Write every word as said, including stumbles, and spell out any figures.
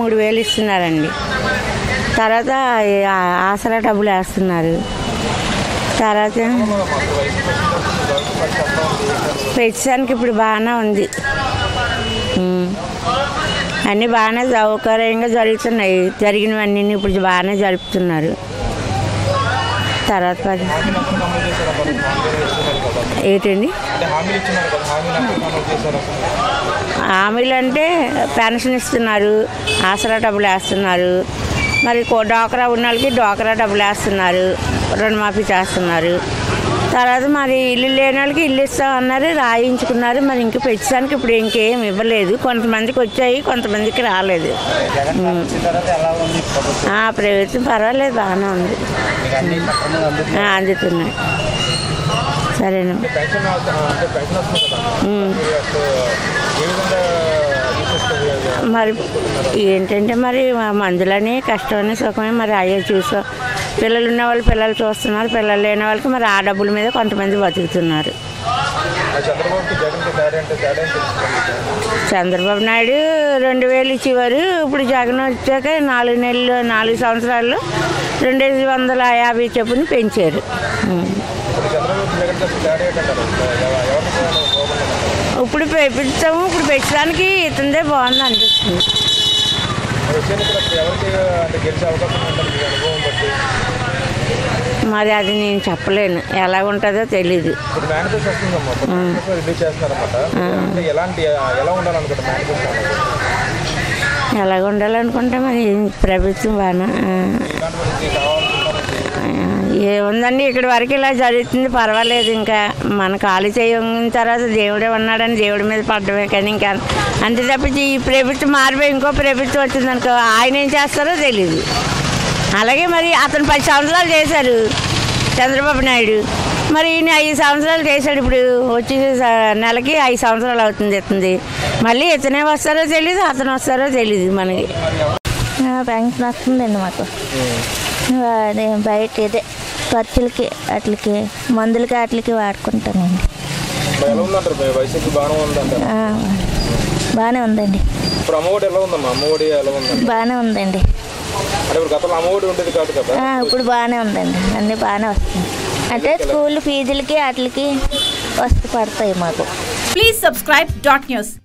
మూడు వేలు ఇస్తున్నారండి. తర్వాత ఆసరా డబ్బులు వేస్తున్నారు. తర్వాత పెన్షన్కి ఇప్పుడు బాగానే ఉంది, అన్నీ బాగానే సౌకర్యంగా జరుగుతున్నాయి. జరిగినవన్నీ ఇప్పుడు బాగానే జరుపుతున్నారు. తర్వాత పది ఏంటండి హామీలు అంటే పెన్షన్ ఇస్తున్నారు, ఆసరా డబ్బులు వేస్తున్నారు, మరి డ్వాక్రా ఉన్న వాళ్ళకి డ్వాక్రా డబ్బులు వేస్తున్నారు, రుణమాఫీ చేస్తున్నారు. తర్వాత మరి ఇల్లు లేని వాళ్ళకి ఇల్లు ఇస్తామన్నారు, రాయించుకున్నారు. మరి ఇంక పెంచడానికి ఇప్పుడు ఇంకేం ఇవ్వలేదు. కొంతమందికి వచ్చాయి, కొంతమందికి రాలేదు. ప్రభుత్వం పర్వాలేదు, బాగానే ఉంది, అందుతున్నాయి. సరేనా మరి ఏంటంటే మరి మందులని కష్టమని సుఖమే మరి అయ్యే చూసా. పిల్లలు ఉన్న వాళ్ళు పిల్లలు చూస్తున్నారు, పిల్లలు లేని వాళ్ళకి మరి ఆ డబ్బుల మీద కొంతమంది బతుకుతున్నారు. చంద్రబాబు నాయుడు రెండు వేలు ఇచ్చేవారు, ఇప్పుడు జగన్ వచ్చాక నాలుగు నెలలు నాలుగు సంవత్సరాల్లో రెండు వందల యాభై చొప్పున పెంచారు. ఇప్పుడు పెంచాము, ఇప్పుడు పెంచడానికి ఇతందే బాగుంది అనిపిస్తుంది. మరి అది నేను చెప్పలేను, ఎలా ఉంటుందో తెలీదు. ఎలా ఉండాలనుకుంటే మరి ప్రభుత్వం బాగా ఏముందండి, ఇక్కడి వరకు ఇలా జరుగుతుంది, పర్వాలేదు. ఇంకా మన ఖాళీ చేయని తర్వాత దేవుడే ఉన్నాడని దేవుడి మీద పడ్డమే. కానీ ఇంకా అంతే తప్పించి ఈ ప్రభుత్వం మారిపోయి ఇంకో ప్రభుత్వం వచ్చిందనుకో ఆయన ఏం చేస్తారో తెలీదు. అలాగే మరి అతను పది సంవత్సరాలు చేశారు చంద్రబాబు నాయుడు, మరి ఈయన ఐదు సంవత్సరాలు చేశాడు. ఇప్పుడు వచ్చి నెలకి ఐదు సంవత్సరాలు అవుతుంది ఇస్తుంది. మళ్ళీ ఇతనే వస్తారో తెలీదు, అతను వస్తారో తెలీదు మనకి. పెన్షన్ వస్తుందండి మాకు, అదే బయట ఇదే ఖర్చులకి అట్లకి మందులకి అట్లకి వాడుకుంటానండి. బాగానే ఉందండి, బాగానే ఉందండి. ఇప్పుడు బాగానే ఉందండి, అన్నీ బాగానే వస్తుంది. అంటే స్కూల్ ఫీజులకి అట్లకి వస్తు పడతాయి మాకు. Please subscribe dot news.